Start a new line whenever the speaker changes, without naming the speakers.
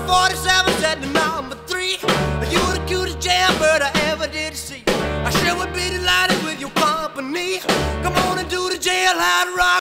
47 said to number 3, you're the cutest jailbird I ever did see. I sure would be delighted with your company. Come on and do the jailhouse rock.